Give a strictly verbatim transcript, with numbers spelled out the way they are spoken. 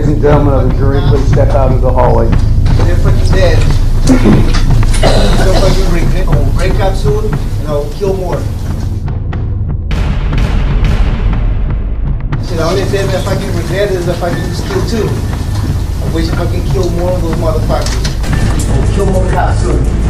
Ladies and gentlemen of the jury, please step out of the hallway. They're fucking dead. So fucking break, oh, break up soon, and I'll kill more. See, the only thing I fucking regret is if I can just kill two. I wish if I can kill more of those motherfuckers. I'll kill more cops soon.